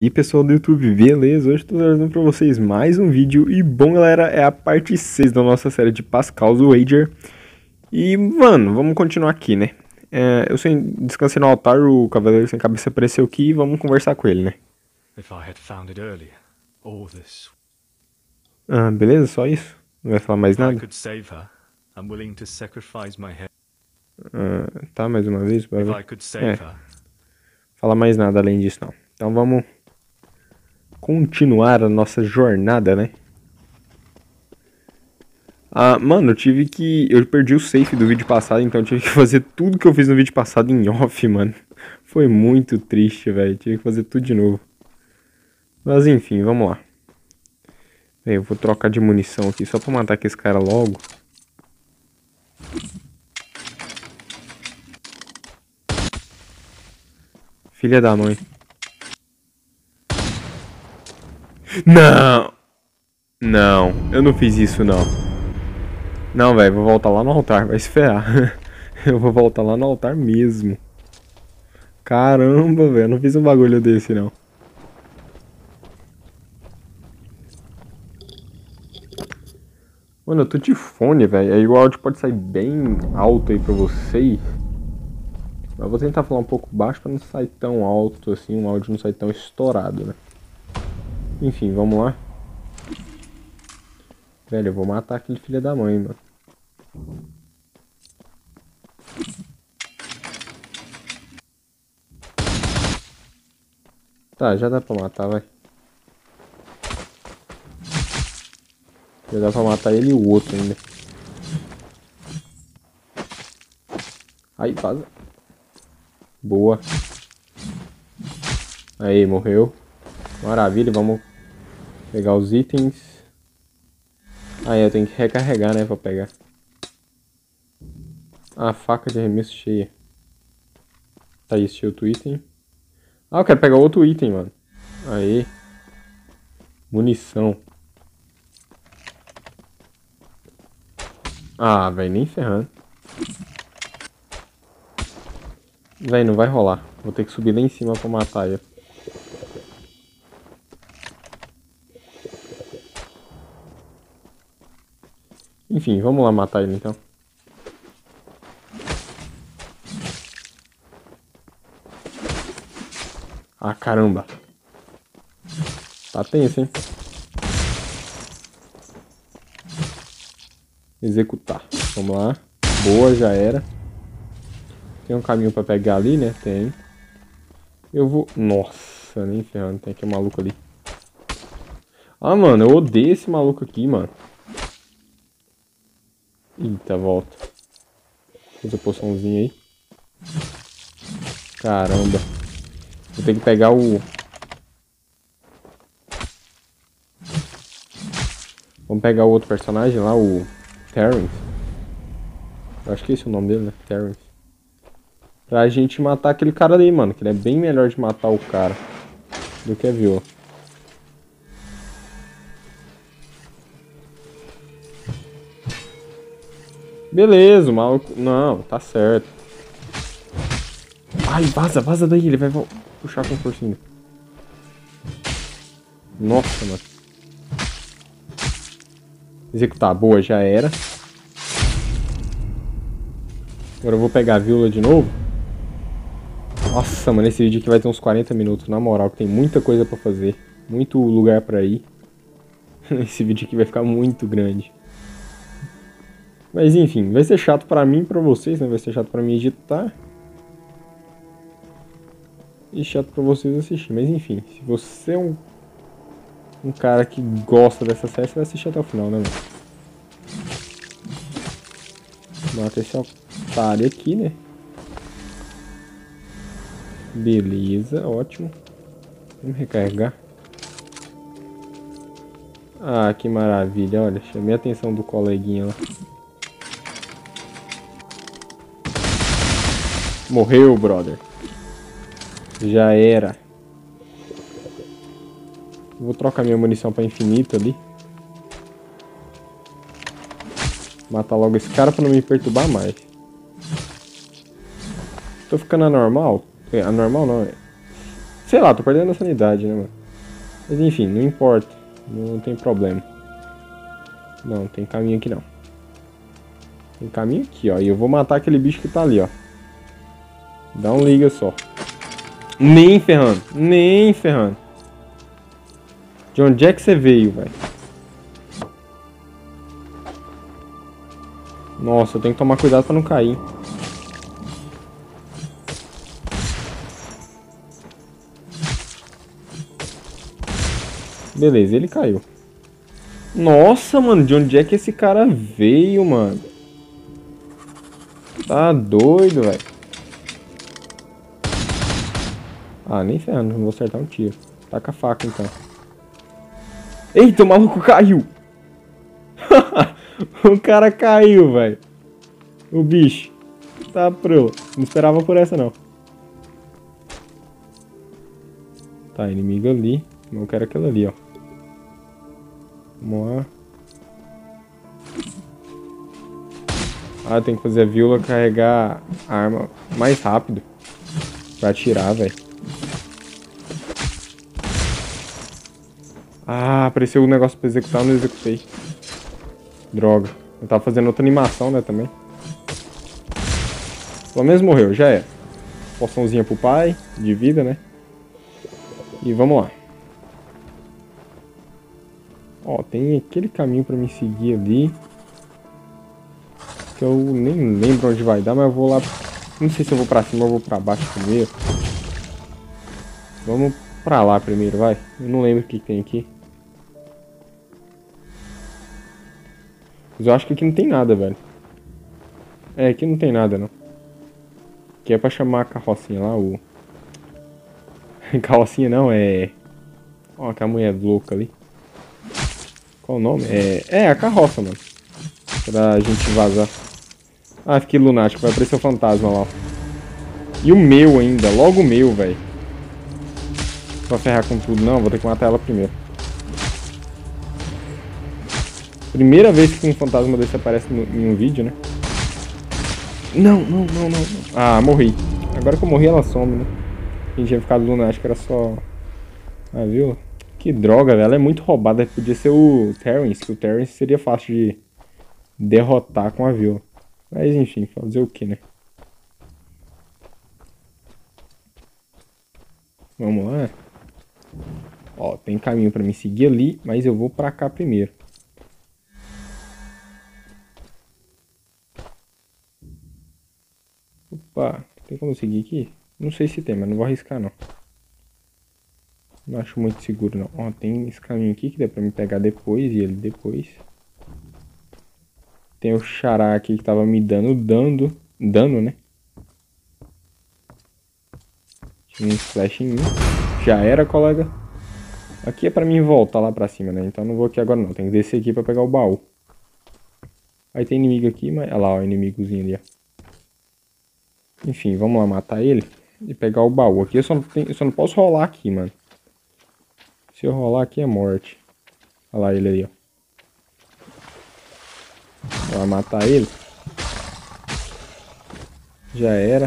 E pessoal do YouTube, beleza? Hoje estou trazendo para vocês mais um vídeo. E bom galera, é a parte 6 da nossa série de Pascal's Wager. E mano, vamos continuar aqui, né? Eu descansei no altar, o Cavaleiro Sem Cabeça apareceu aqui e vamos conversar com ele, né? Beleza, só isso? Não vai falar mais nada? Tá, mais uma vez, bora ver. Falar mais nada além disso não. Então vamos continuar a nossa jornada, né? Mano, eu perdi o save do vídeo passado, então eu tive que fazer tudo que eu fiz no vídeo passado em off, mano. Foi muito triste, velho. Tive que fazer tudo de novo. Mas enfim, vamos lá. Eu vou trocar de munição aqui só pra matar aquele cara logo. Filha da mãe. Não! Não, eu não fiz isso não. Não, velho, vou voltar lá no altar, vai se ferrar. Eu vou voltar lá no altar mesmo. Caramba, velho, não fiz um bagulho desse não. Mano, eu tô de fone, velho. Aí o áudio pode sair bem alto aí pra vocês. Mas vou tentar falar um pouco baixo pra não sair tão alto assim, o áudio não sair tão estourado, né? Enfim, vamos lá. Velho, eu vou matar aquele filho da mãe, mano. Tá, já dá pra matar, vai. Já dá pra matar ele e o outro ainda. Aí, vaza. Boa. Aí, morreu. Maravilha, vamos pegar os itens. Aí, eu tenho que recarregar, né, pra pegar. A faca de arremesso cheia. Tá, esse outro item. Eu quero pegar outro item, mano. Aí. Munição. Velho, nem ferrando. Velho, não vai rolar. Vou ter que subir lá em cima pra matar ele. Enfim, vamos lá matar ele então. Caramba. Tá tenso, hein? Executar. Vamos lá. Boa, já era. Tem um caminho pra pegar ali, né? Tem. Eu vou... Nossa, nem ferrando. Tem aquele maluco ali. Mano, eu odeio esse maluco aqui, mano. Eita, volta. Usa a poçãozinha aí. Caramba. Vou ter que pegar o... Vamos pegar o outro personagem lá, o Terrence. Eu acho que esse é o nome dele, né? Terrence. Pra gente matar aquele cara ali, mano. Que ele é bem melhor de matar o cara do que a Viola. Beleza, o maluco... Não, tá certo. Ai, vaza daí. Ele vai puxar com força ainda. Nossa, mano. Executar. Boa, já era. Agora eu vou pegar a Viola de novo. Nossa, mano, esse vídeo aqui vai ter uns 40 minutos, na moral, que tem muita coisa pra fazer. Muito lugar pra ir. Esse vídeo aqui vai ficar muito grande. Mas enfim, vai ser chato pra mim e pra vocês, né? Vai ser chato pra mim editar. E chato pra vocês assistir. Mas enfim, se você é um cara que gosta dessa série, você vai assistir até o final, né, mano? Mata esse otário aqui, né? Beleza, ótimo. Vamos recarregar. Que maravilha, olha, chamei a atenção do coleguinha lá. Morreu, brother. Já era. Vou trocar minha munição pra infinito ali. Matar logo esse cara pra não me perturbar mais. Tô ficando anormal? Anormal não, Sei lá, tô perdendo a sanidade, né, mano? Mas enfim, não importa. Não tem problema. Não, tem caminho aqui não. Tem caminho aqui, ó. E eu vou matar aquele bicho que tá ali, ó. Dá um liga só. Nem ferrando. Nem ferrando. De onde é que você veio, velho? Nossa, eu tenho que tomar cuidado pra não cair. Beleza, ele caiu. Nossa, mano, de onde é que esse cara veio, mano? Tá doido, velho. Ah, nem ferrando, não vou acertar um tiro. Taca a faca, então. Eita, o maluco caiu! O cara caiu, velho. O bicho. Tá pro. Não esperava por essa, não. Tá, inimigo ali. Eu quero aquela ali, ó. Vamos lá. Ah, tem que fazer a Viola carregar a arma mais rápido. Pra atirar, velho. Ah, apareceu o negócio pra executar, eu não executei. Droga. Eu tava fazendo outra animação, né, também. Pelo menos morreu, já é. Poçãozinha pro pai, de vida, né? E vamos lá. Ó, tem aquele caminho pra me seguir ali. Que eu nem lembro onde vai dar, mas eu vou lá. Não sei se eu vou pra cima ou vou pra baixo primeiro. Vamos pra lá primeiro, vai. Eu não lembro o que tem aqui. Mas eu acho que aqui não tem nada, velho. É, aqui não tem nada, não. Aqui é pra chamar a carrocinha lá, o... Carrocinha não, é... Ó, aquela mulher louca ali. Qual o nome? É a carroça, mano. Pra gente vazar. Ah, fiquei lunático, vai aparecer o fantasma lá, ó. E o meu ainda, logo o meu, velho. Pra ferrar com tudo, não, vou ter que matar ela primeiro. Primeira vez que um fantasma desse aparece em um vídeo, né? Não. Ah, morri. Agora que eu morri, ela some, né? A gente tinha ficado lunático, era só... Ah, viu? Que droga, velho. Ela é muito roubada. Podia ser o Terrence, que o Terrence seria fácil de derrotar com a Viola. Mas enfim, fazer o que, né? Vamos lá. Ó, tem caminho pra me seguir ali, mas eu vou pra cá primeiro. Opa, tem como seguir aqui? Não sei se tem, mas não vou arriscar não. Não acho muito seguro não. Ó, tem esse caminho aqui que dá pra me pegar depois e ele depois. Tem o xará aqui que tava me dano, né? Tinha um flash em mim. Já era, colega. Aqui é pra mim voltar lá pra cima, né? Então não vou aqui agora não. Tem que descer aqui pra pegar o baú. Aí tem inimigo aqui, mas... Olha lá, ó, o inimigozinho ali, ó. Enfim, vamos lá matar ele e pegar o baú. Aqui eu só não posso rolar aqui, mano. Se eu rolar aqui é morte. Olha lá ele aí, ó. Vai matar ele. Já era.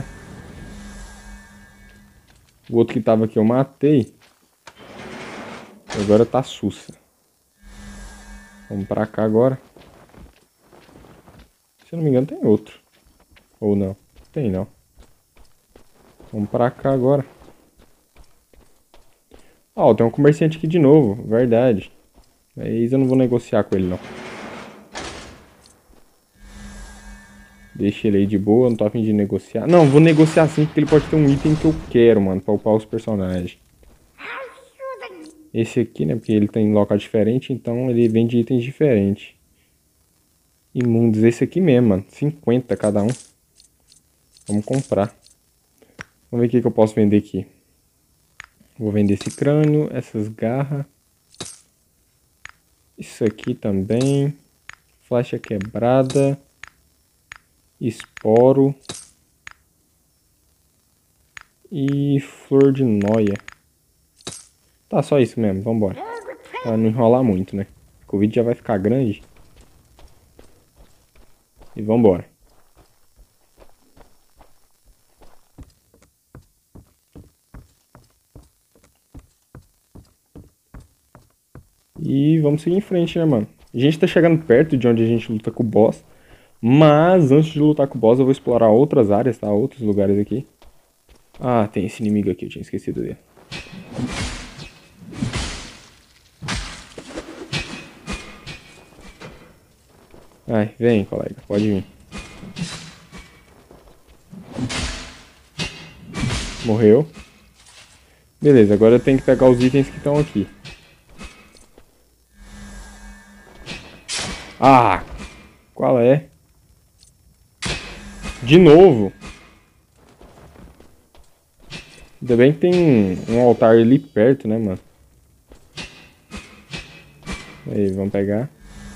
O outro que tava aqui eu matei. Agora tá sussa. Vamos pra cá agora. Se eu não me engano tem outro. Ou não. Tem não. Vamos pra cá agora. Ó, tem um comerciante aqui de novo. Verdade. Mas eu não vou negociar com ele não. Deixa ele aí de boa, não tô a fim de negociar. Não, vou negociar sim, porque ele pode ter um item que eu quero, mano, pra upar os personagens. Esse aqui, né, porque ele tem local diferente, então ele vende itens diferentes. Imundos, esse aqui mesmo, mano, 50 cada um. Vamos comprar. Vamos ver o que eu posso vender aqui. Vou vender esse crânio, essas garras. Isso aqui também. Flecha quebrada. Esporo. E flor de noia. Tá, só isso mesmo, vambora. Pra não enrolar muito, né? Porque o vídeo já vai ficar grande. E vambora. E vamos seguir em frente, né, mano? A gente tá chegando perto de onde a gente luta com o boss. Mas antes de lutar com o boss, eu vou explorar outras áreas, tá? Outros lugares aqui. Ah, tem esse inimigo aqui, eu tinha esquecido dele. Ai, vem, colega, pode vir. Morreu. Beleza, agora eu tenho que pegar os itens que estão aqui. Ah, qual é? De novo. Ainda bem que tem um altar ali perto, né, mano? Aí, vamos pegar.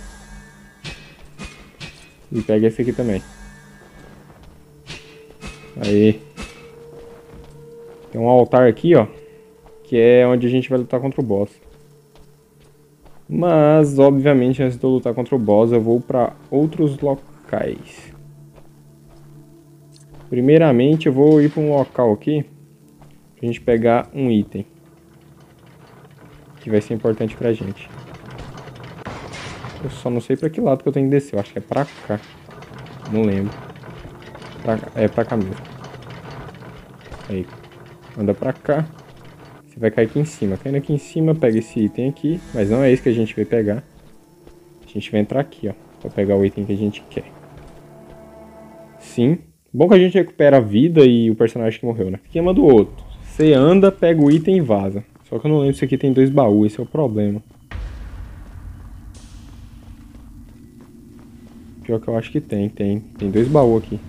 E pega esse aqui também. Aí. Tem um altar aqui, ó. Que é onde a gente vai lutar contra o boss. Mas, obviamente, antes de eu lutar contra o boss, eu vou pra outros locais. Primeiramente, eu vou ir pra um local aqui. Pra gente pegar um item. Que vai ser importante pra gente. Eu só não sei pra que lado que eu tenho que descer. Eu acho que é pra cá. Não lembro. É pra cá mesmo. Aí. Anda pra cá. Você vai cair aqui em cima. Caindo aqui em cima, pega esse item aqui. Mas não é esse que a gente vai pegar. A gente vai entrar aqui, ó. Pra pegar o item que a gente quer. Sim. Bom que a gente recupera a vida e o personagem que morreu, né? Esquema do outro. Você anda, pega o item e vaza. Só que eu não lembro se aqui tem 2 baús. Esse é o problema. Pior que eu acho que tem. Tem 2 baús aqui.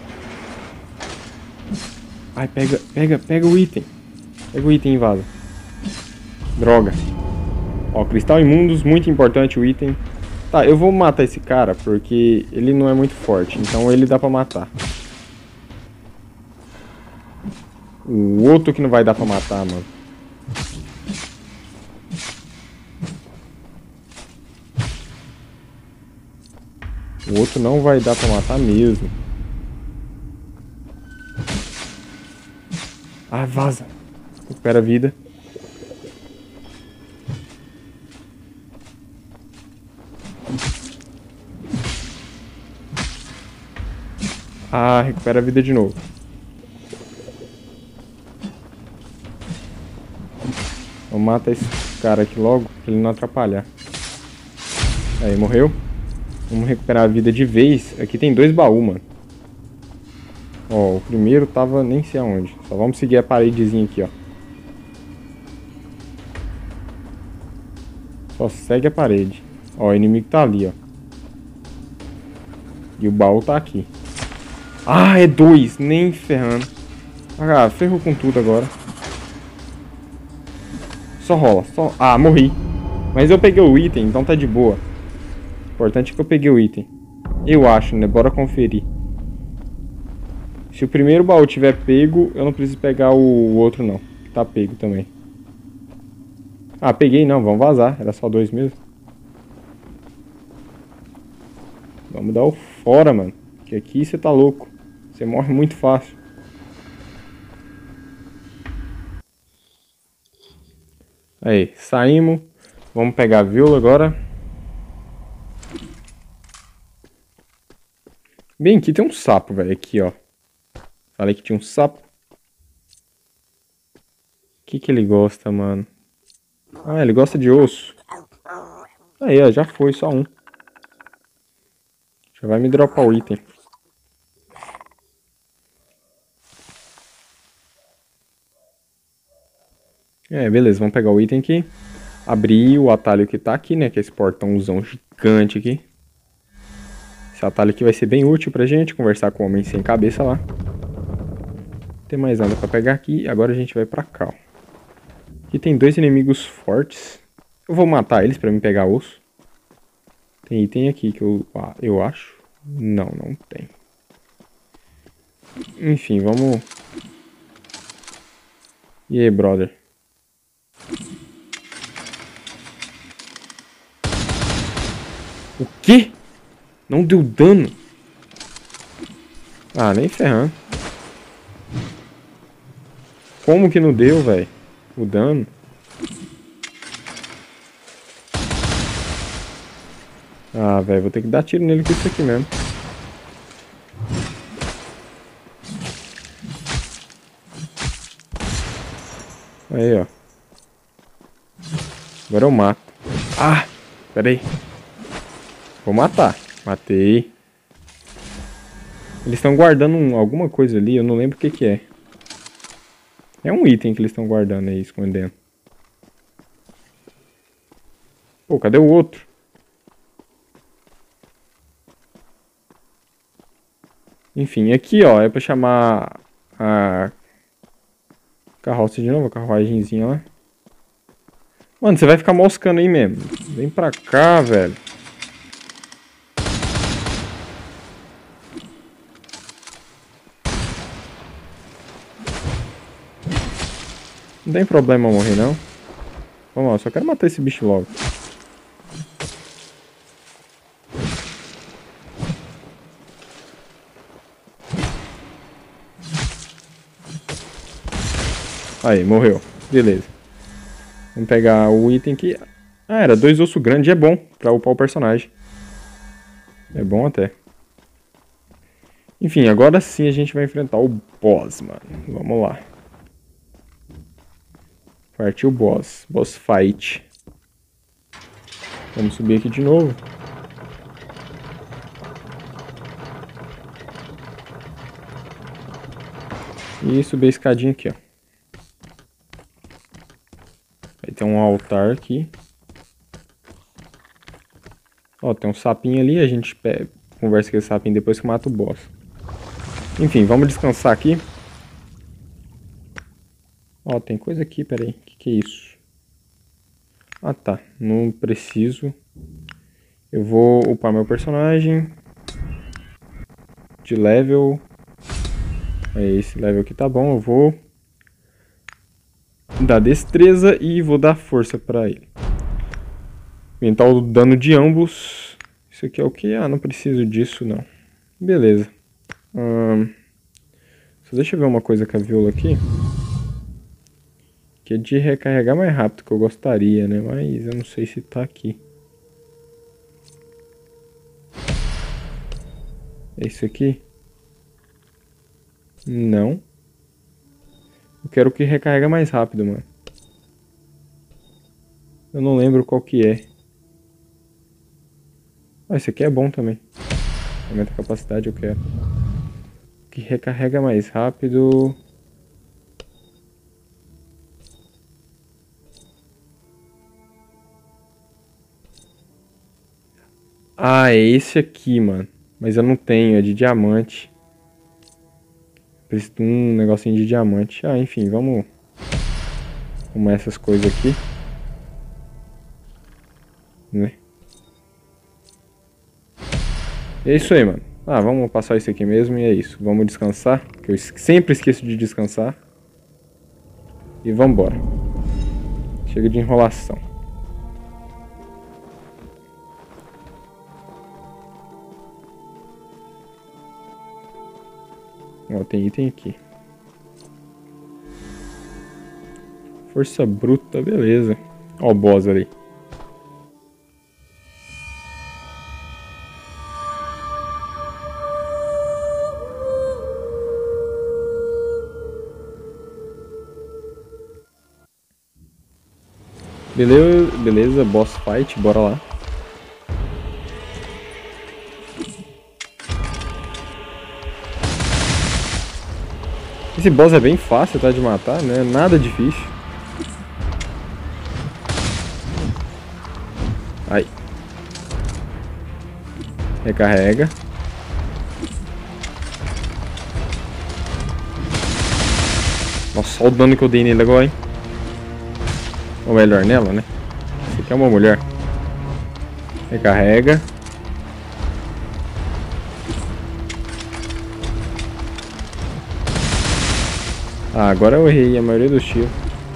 Ai, pega o item. Pega o item e vaza. Droga. Ó, cristal imundos, muito importante o item. Tá, eu vou matar esse cara porque ele não é muito forte. Então ele dá pra matar. O outro que não vai dar pra matar, mano. O outro não vai dar pra matar mesmo. Ah, vaza. Recupera a vida. Ah, recupera a vida de novo. Vamos matar esse cara aqui logo, pra ele não atrapalhar. Aí, morreu. Vamos recuperar a vida de vez. Aqui tem 2 baús, mano. Ó, o primeiro tava nem sei aonde. Só vamos seguir a paredezinha aqui, ó. Só segue a parede. Ó, o inimigo tá ali, ó. E o baú tá aqui. Ah, é 2. Nem ferrando. Ah, ferrou com tudo agora. Só rola. Só... Ah, morri. Mas eu peguei o item, então tá de boa. O importante é que eu peguei o item. Eu acho, né? Bora conferir. Se o primeiro baú tiver pego, eu não preciso pegar o outro, não. Tá pego também. Ah, peguei não. Vamos vazar. Era só 2 mesmo. Vamos dar o fora, mano. Que aqui você tá louco. Você morre muito fácil. Aí, saímos. Vamos pegar a viola agora. Bem, aqui tem um sapo, velho. Aqui, ó. Falei que tinha um sapo. O que ele gosta, mano? Ah, ele gosta de osso. Aí, ó. Já foi, só um. Já vai me dropar o item. É, beleza. Vamos pegar o item aqui. Abrir o atalho que tá aqui, né? Que é esse portãozão gigante aqui. Esse atalho aqui vai ser bem útil pra gente. Conversar com o homem sem cabeça lá. Não tem mais nada pra pegar aqui. Agora a gente vai pra cá, ó. Aqui tem 2 inimigos fortes. Eu vou matar eles pra me pegar osso. Tem item aqui que eu acho. Não, não tem. Enfim, vamos... E aí, brother? O quê? Não deu dano? Ah, nem ferrando. Como que não deu, velho? O dano. Ah, velho, vou ter que dar tiro nele com isso aqui mesmo. Aí, ó. Agora eu mato. Ah! Pera aí. Vou matar. Matei. Eles estão guardando alguma coisa ali, eu não lembro o que que é. É um item que eles estão guardando aí, escondendo. Pô, cadê o outro? Enfim, aqui, ó, é pra chamar a carroça de novo, a carruagenzinha lá. Mano, você vai ficar moscando aí mesmo. Vem pra cá, velho. Não tem problema morrer, não. Vamos lá, só quero matar esse bicho logo. Aí, morreu. Beleza. Vamos pegar o item aqui. Ah, era 2 ossos grandes. É bom pra upar o personagem. É bom até. Enfim, agora sim a gente vai enfrentar o boss, mano. Vamos lá. Partiu o boss. Boss fight. Vamos subir aqui de novo. E subir a escadinha aqui, ó. Aí tem um altar aqui. Ó, tem um sapinho ali. A gente conversa com esse sapinho depois que mata o boss. Enfim, vamos descansar aqui. Ó, tem coisa aqui, peraí. O que é isso? Ah, tá. Não preciso. Eu vou upar meu personagem. De level. Esse level aqui tá bom. Eu vou dar destreza e vou dar força pra ele. Aumentar o dano de ambos. Isso aqui é o que? Ah, não preciso disso, não. Beleza. Só deixa eu ver uma coisa com a Viola aqui. Que é de recarregar mais rápido que eu gostaria, né? Mas eu não sei se tá aqui. É isso aqui? Não. Eu quero o que recarrega mais rápido, mano. Eu não lembro qual que é. Ah, esse aqui é bom também. Aumenta a capacidade, eu quero. O que recarrega mais rápido. Ah, é esse aqui, mano. Mas eu não tenho, é de diamante. Preciso de um negocinho de diamante. Ah, enfim, vamos arrumar essas coisas aqui. Né? É isso aí, mano. Ah, vamos passar isso aqui mesmo e é isso. Vamos descansar, que eu sempre esqueço de descansar. E vambora. Chega de enrolação. Ó, tem item aqui. Força bruta, beleza. Ó o boss ali. Beleza, boss fight, bora lá. Esse boss é bem fácil, tá, de matar, né? Nada difícil. Aí. Recarrega. Nossa, olha o dano que eu dei nele agora, hein? Ou melhor, nela, né? Esse aqui é uma mulher. Recarrega. Ah, agora eu errei a maioria dos tiros.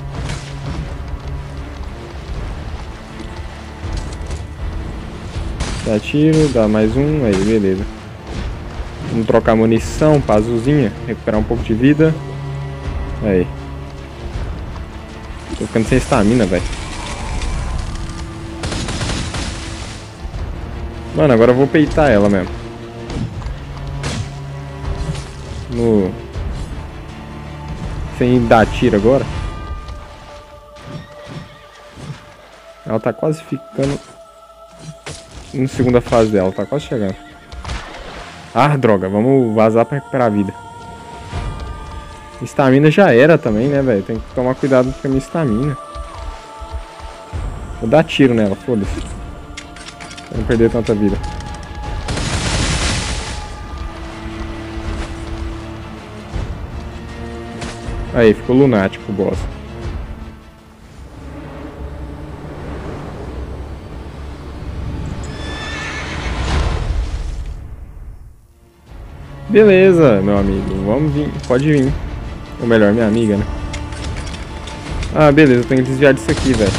Dá tiro, dá mais um, aí, beleza. Vamos trocar munição pra azulzinha, recuperar um pouco de vida. Aí. Tô ficando sem estamina, velho. Mano, agora eu vou peitar ela mesmo. Sem dar tiro agora. Ela tá quase ficando na segunda fase dela, tá quase chegando. Ah, droga, vamos vazar pra recuperar a vida. Estamina já era também, né, velho? Tem que tomar cuidado com a minha estamina. Vou dar tiro nela, foda-se. Pra não perder tanta vida. Aí, ficou lunático o boss. Beleza, meu amigo. Vamos vir. Pode vir. Ou melhor, minha amiga, né? Ah, beleza. Eu tenho que desviar disso aqui, velho.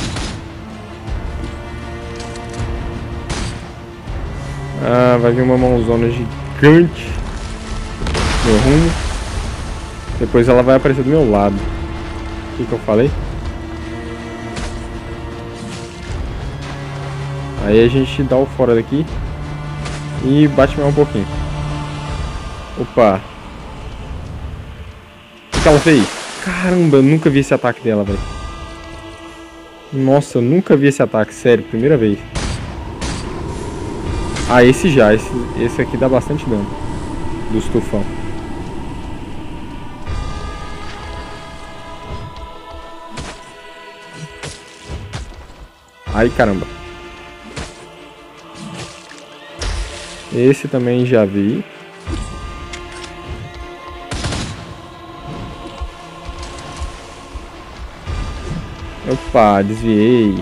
Ah, vai vir uma mãozona gigante. Meu rumo. Depois ela vai aparecer do meu lado. O que eu falei? Aí a gente dá o fora daqui. E bate mais um pouquinho. Opa. O que ela fez? Caramba, eu nunca vi esse ataque dela, velho. Nossa, eu nunca vi esse ataque, sério, primeira vez. Ah, esse já, esse aqui dá bastante dano. Do estufão. Ai, caramba. Esse também já vi. Opa, desviei.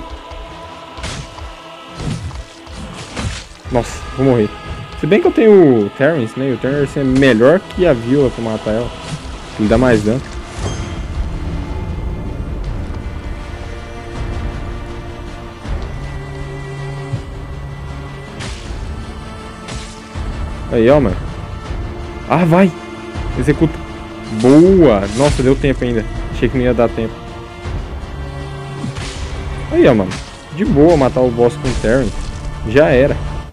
Nossa, vou morrer. Se bem que eu tenho o Terrence, né? O Terrence é melhor que a Viola pra matar ela. Ele dá mais dano. Aí, ó, mano. Ah, vai! Executa. Boa! Nossa, deu tempo ainda. Achei que não ia dar tempo. Aí, ó, mano. De boa matar o boss com o Terrence. Já era.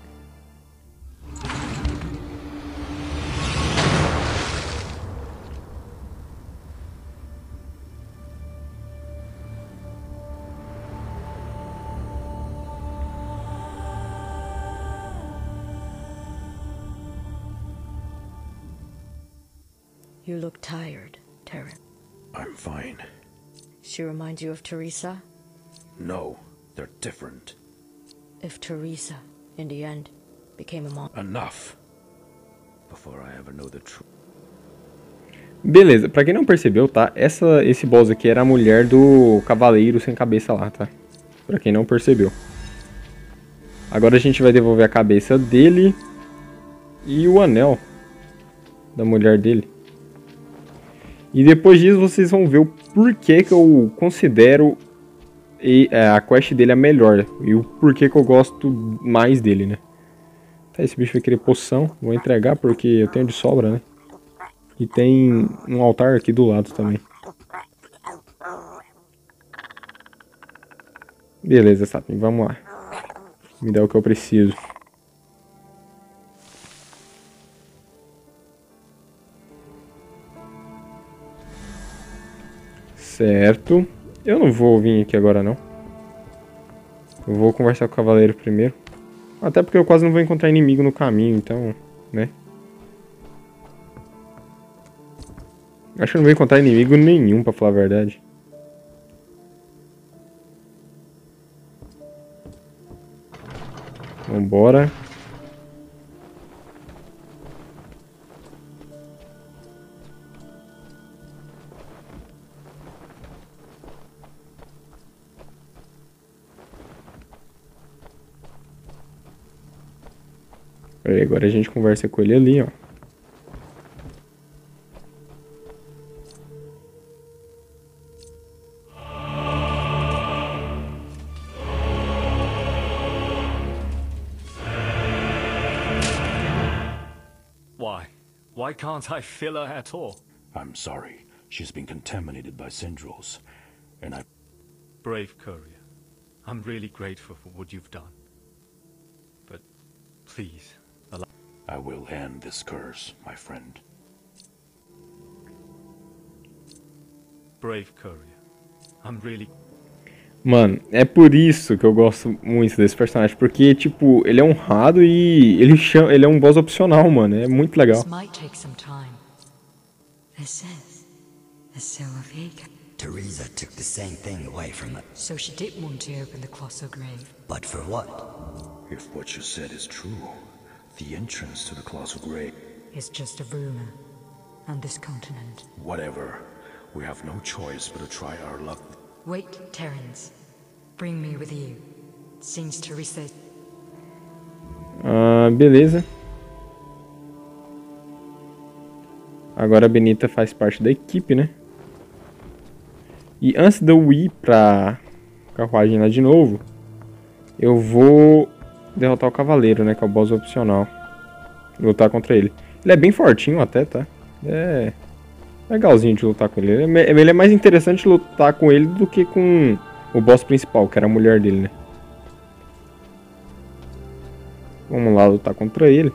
You look tired, Terran. I'm fine. She reminds you of Teresa? No, they're different. If Teresa, in the end, became a monk. Enough. Before I ever know the truth. Beleza, pra quem não percebeu, tá? Esse boss aqui era a mulher do cavaleiro sem cabeça lá, tá? Pra quem não percebeu. Agora a gente vai devolver a cabeça dele e o anel da mulher dele. E depois disso vocês vão ver o porquê que eu considero a quest dele a melhor. E o porquê que eu gosto mais dele, né? Tá, esse bicho vai querer poção. Vou entregar porque eu tenho de sobra, né? E tem um altar aqui do lado também. Beleza, Sapin, vamos lá. Me dá o que eu preciso. Certo. Eu não vou vir aqui agora, não. Eu vou conversar com o cavaleiro primeiro. Até porque eu quase não vou encontrar inimigo no caminho, então, né? Acho que eu não vou encontrar inimigo nenhum, pra falar a verdade. Vambora. Aí, agora a gente conversa com ele ali, ó. Why can't I fill her at all? I'm sorry. She's been contaminated by Syndros. And I... Brave courier. I'm really grateful for what you've done. But Please, allow. I will end this curse, my friend. Brave courier. I'm really. Mano, é por isso que eu gosto muito desse personagem, porque, tipo, ele é honrado e ele é um boss opcional, mano, é muito legal. This might take some time. This is the Seal of Hagen. Teresa took the same thing away from her. So she did want to open the colossal grave. But for what? If what you said is true, the entrance to the colossal grave. It's just a rumor. On this continent. Whatever. We have no choice but to try our luck. Wait, Terrence. Bring me with you. Since Teresa. Beleza. Agora a Benita faz parte da equipe, né? E antes de eu ir pra carruagem lá de novo, eu vou derrotar o cavaleiro, né? Que é o boss opcional. Lutar contra ele. Ele é bem fortinho até, tá? É legalzinho de lutar com ele. Ele é mais interessante lutar com ele do que com o boss principal, que era a mulher dele, né? Vamos lá lutar contra ele.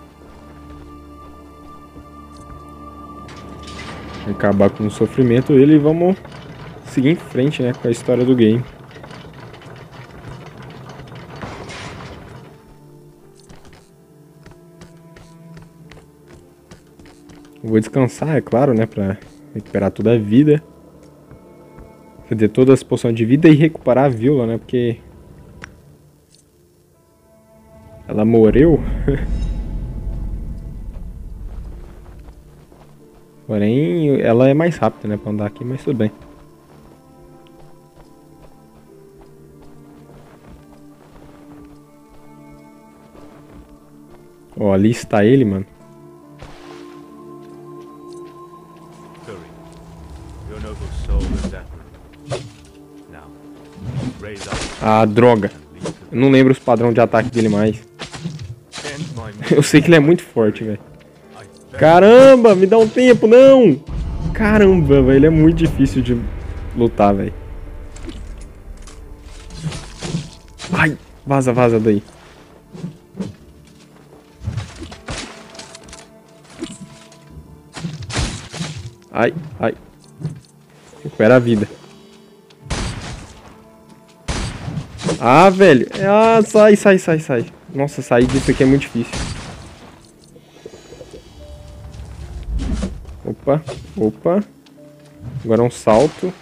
Acabar com o sofrimento dele e vamos seguir em frente, né? Com a história do game. Vou descansar, é claro, né? Pra recuperar toda a vida. Fazer todas as poções de vida e recuperar a Viola, né? Porque ela morreu. Porém, ela é mais rápida, né? Pra andar aqui, mas tudo bem. Ó, ali está ele, mano. Ah, droga. Eu não lembro os padrões de ataque dele mais. Eu sei que ele é muito forte, velho. Caramba, me dá um tempo, não! Caramba, velho, ele é muito difícil de lutar, velho. Ai, vaza, vaza daí. Ai, ai. Recupera a vida. Ah, velho. Ah, sai, sai, sai, sai. Nossa, sair disso aqui é muito difícil. Opa, opa. Agora um salto.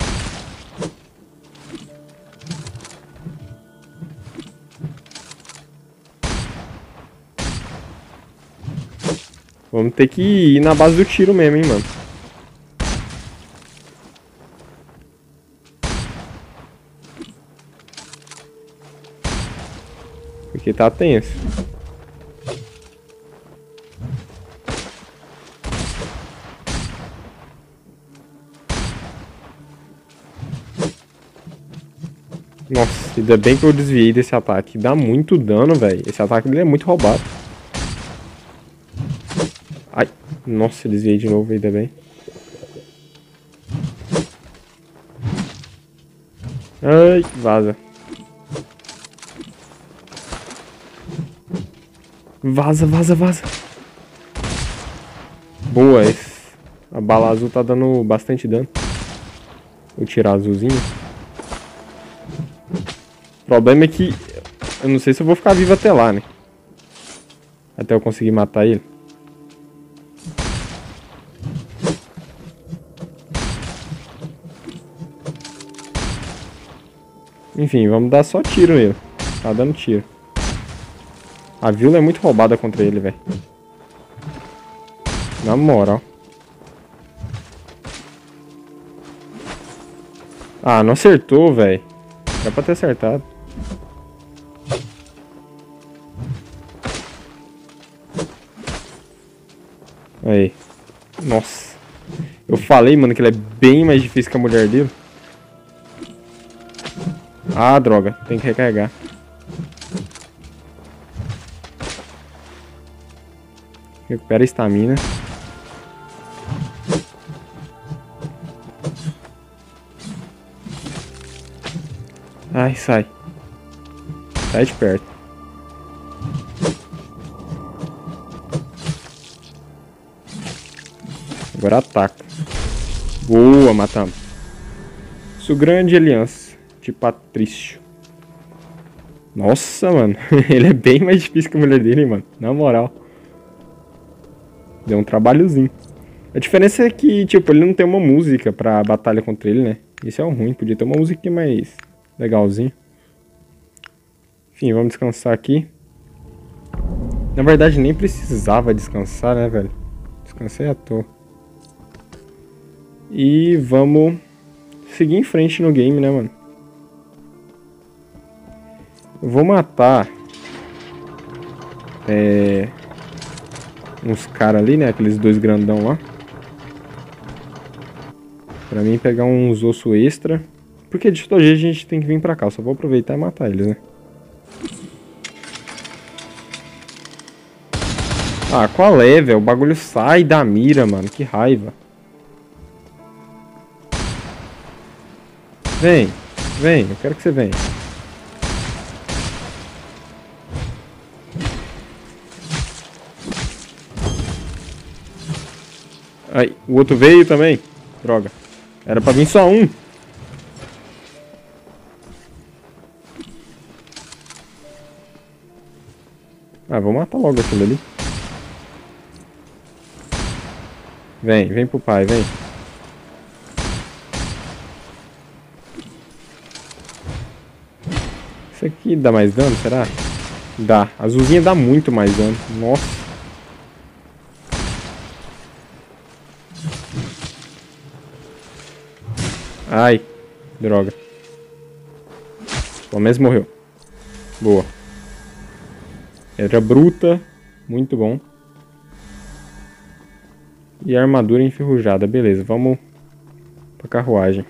Vamos ter que ir na base do tiro mesmo, hein, mano. Porque tá tenso. Nossa, ainda bem que eu desviei desse ataque. Dá muito dano, velho. Esse ataque dele é muito roubado. Ai, nossa, eu desviei de novo, ainda bem. Ai, vaza. Vaza, vaza, vaza. Boa, a bala azul tá dando bastante dano. Vou tirar a azulzinha. O problema é que eu não sei se eu vou ficar vivo até lá, né? Até eu conseguir matar ele. Enfim, vamos dar só tiro nele. Tá dando tiro. A Viola é muito roubada contra ele, velho. Na moral. Ah, não acertou, velho. Era pra ter acertado. Aí. Nossa. Eu falei, mano, que ele é bem mais difícil que a mulher dele. Ah, droga. Tem que recarregar. Recupera a estamina. Ai, sai. Sai de perto. Agora ataca. Boa, matamos. Isso grande aliança de Patrício. Nossa, mano. Ele é bem mais difícil que a mulher dele, mano. Na moral. Deu um trabalhozinho. A diferença é que, tipo, ele não tem uma música pra batalha contra ele, né? Isso é o ruim. Podia ter uma musiquinha mais legalzinha. Enfim, vamos descansar aqui. Na verdade, nem precisava descansar, né, velho? Descansei à toa. E vamos seguir em frente no game, né, mano? Eu vou matar uns caras ali, né? Aqueles dois grandão lá. Pra mim pegar uns osso extra. Porque de todo jeito a gente tem que vir pra cá. Eu só vou aproveitar e matar eles, né? Ah, qual é, velho? O bagulho sai da mira, mano. Que raiva. Vem, vem. Eu quero que você venha. Aí, o outro veio também. Droga. Era pra vir só um. Ah, vou matar logo aquilo ali. Vem, vem pro pai, vem. Isso aqui dá mais dano, será? Dá. A azulzinha dá muito mais dano. Nossa. Ai. Droga. Pelo menos morreu. Boa. Era bruta. Muito bom. E a armadura enferrujada. Beleza, vamos pra carruagem.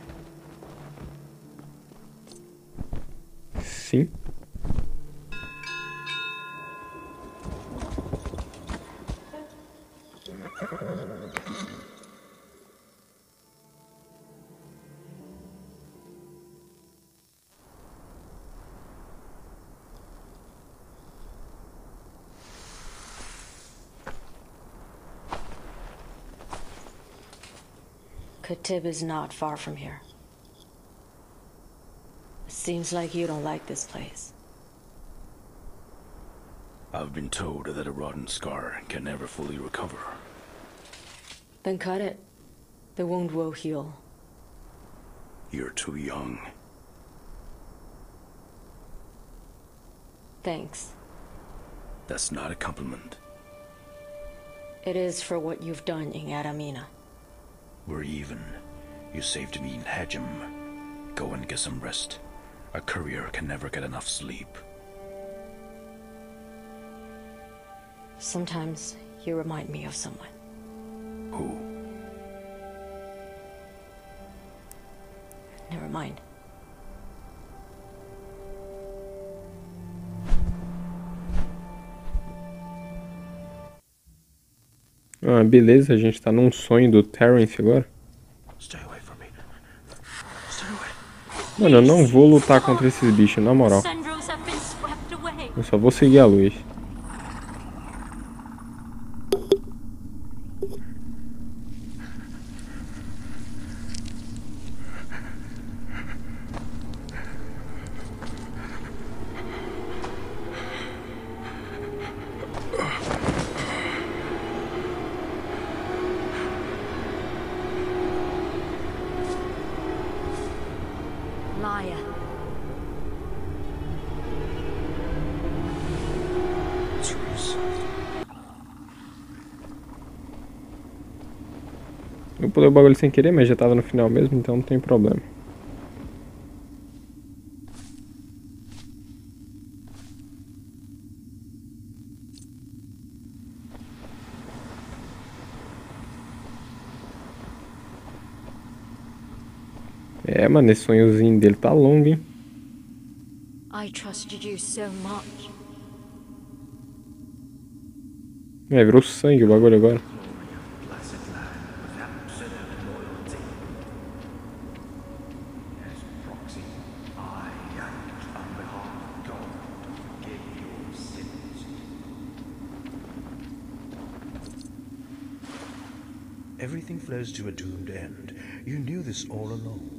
Sim. Katib is not far from here. It seems like you don't like this place. I've been told that a rotten scar can never fully recover. Then cut it. The wound will heal. You're too young. Thanks. That's not a compliment. It is for what you've done in Adamina. We're even. You saved me in Hajim. Go and get some rest. A courier can never get enough sleep. Sometimes you remind me of someone. Who? Never mind. Ah, beleza, a gente tá num sonho do Terrence agora. Stay away from me. Stay away. Mano, eu não vou lutar contra esses bichos, na moral. Sendros have been swept away. Eu só vou seguir a luz. Liar. Eu pulei o bagulho sem querer, mas já tava no final mesmo, então não tem problema. É, mano, esse sonhozinho dele tá longo, hein? I trusted you so much. É, virou sangue o bagulho agora. Everything flows to a doomed end. You knew this all along.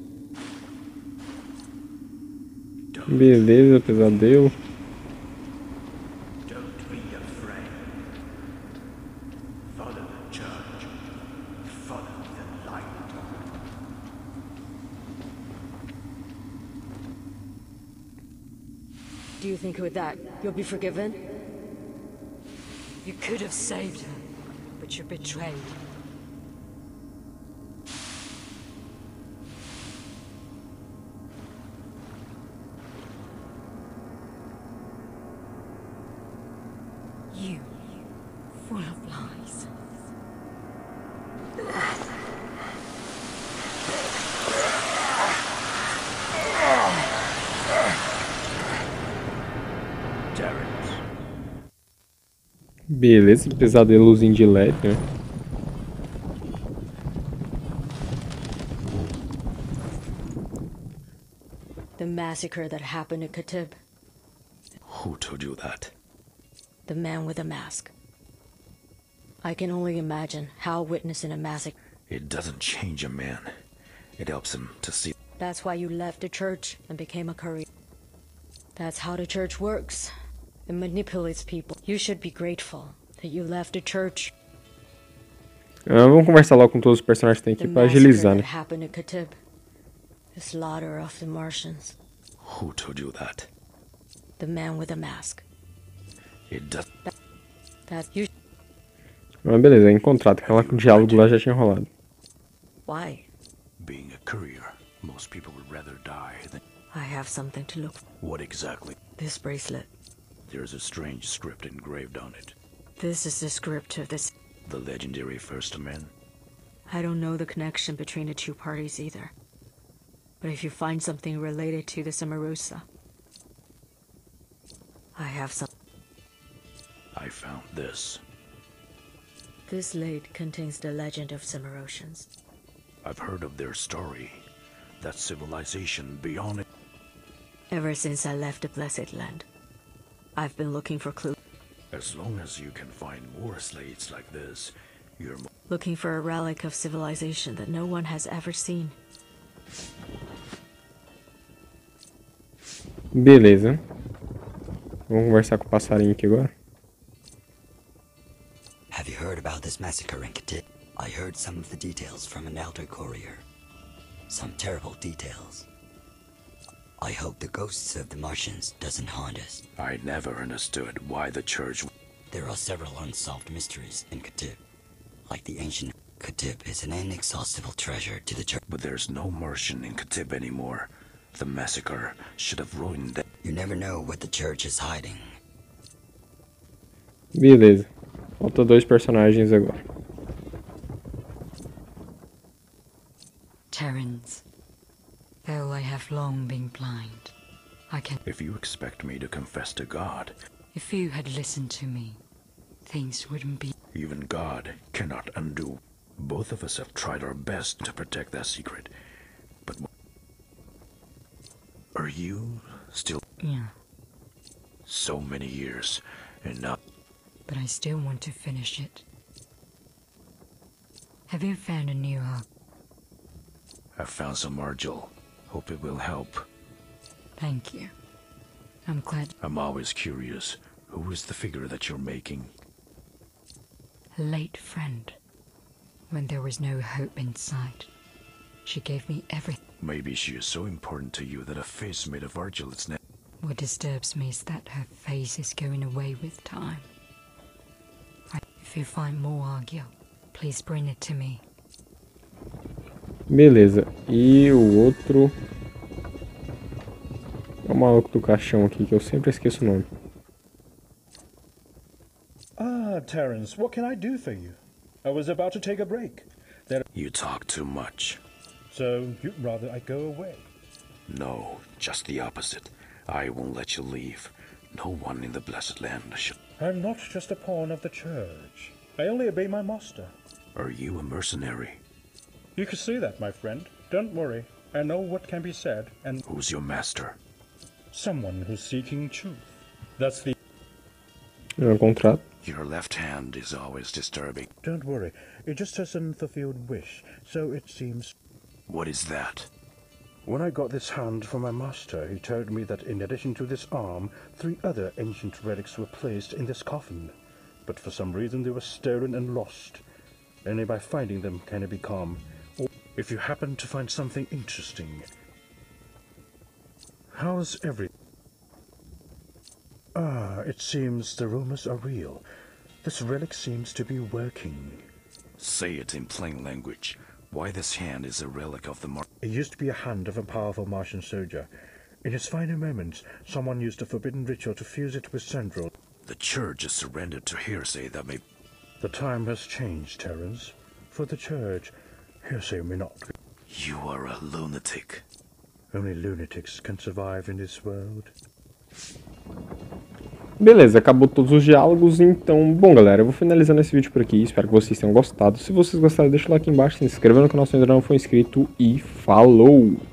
Beleza, pesadelo. Don't be afraid. Follow the church. Follow the light. Do you think with that, you'll be forgiven? You could have saved her, but you betrayed. You, full of lies. Terrence. Beleza, pesadelozinho de leve, né? The massacre that happened at Katib. Who told you that? The man with a mask. I can only imagine how witnessing a massacre. It doesn't change a man. It helps him to see. That's why you left the church and became a courier. That's how the church works. It manipulates people. You should be grateful that you left the church. Vamos conversar logo com todos os personagens que tem The aqui pra massacre agilizar, that né? happened at Katib. The slaughter of the Martians. Who told you that? The man with a mask. It does. That you. Mas beleza, é encontrado. Aquela diálogo lá já tinha rolado. Why? Being a courier, most people would rather die than. I have something to look for. What exactly? This bracelet. There's a strange script engraved on it. This is the script of this. The legendary First Man. I don't know the connection between the two parties either. But if you find something related to the Samarosa, I have some. I found this. This blade contains the legend of Cimmerians. I've heard of their story. That civilization beyond it. Ever since I left the Blessed Land, I've been looking for clues. As long as you can find more slates like this, you're Looking for a relic of civilization that no one has ever seen. Beleza. Vamos conversar com o passarinho aqui agora. Have you heard about this massacre in Katib? I heard some of the details from an elder courier. Some terrible details. I hope the ghosts of the Martians doesn't haunt us. I never understood why the church. There are several unsolved mysteries in Katib. Like the ancient Katib is an inexhaustible treasure to the church. But there's no Martian in Katib anymore. The massacre should have ruined them. You never know what the church is hiding. Beleza. Falta dois personagens agora. Terrans, though I have long been blind, I can. If you expect me to confess to God, If you had listened to me, things wouldn't be. even God cannot undo. Both of us have tried our best to protect that secret. But are you still Yeah, so many years and now? but I still want to finish it. Have you found a new hub? I've found some Argil. Hope it will help. Thank you. I'm glad. I'm always curious. Who is the figure that you're making? A late friend. When there was no hope in sight, she gave me everything. Maybe she is so important to you that a face made of Argil is never. What disturbs me is that her face is going away with time. If you find more Argil, please bring it to me. Beleza. E o outro... É o maluco do caixão aqui, que eu sempre esqueço o nome. Ah, Terrence, what can I do for you? I was about to take a break. You talk too much. So you'd rather I go away? No, just the opposite. I won't let you leave. No one in the Blessed Land should. I'm not just a pawn of the church. I only obey my master. Are you a mercenary? You can see that, my friend. Don't worry. I know what can be said, and Who's your master? someone who's seeking truth. That's the... É um contrato. Your left hand is always disturbing. Don't worry, it just has an unfulfilled wish, so it seems. What is that? When I got this hand from my master, he told me that in addition to this arm, 3 other ancient relics were placed in this coffin. But for some reason they were stolen and lost. Only by finding them can it be calm. Or if you happen to find something interesting. How's every... Ah, it seems the rumors are real. This relic seems to be working. Say it in plain language. Why this hand is a relic of the It used to be a hand of a powerful Martian soldier. In his final moments, someone used a forbidden ritual to fuse it with Central. The church has surrendered to hearsay that may... The time has changed, Terrence. For the church, hearsay may not. You are a lunatic. Only lunatics can survive in this world. Beleza, acabou todos os diálogos, então, bom galera, eu vou finalizando esse vídeo por aqui, espero que vocês tenham gostado. Se vocês gostaram, deixa o like aqui embaixo, se inscreva no canal se ainda não for inscrito e falou!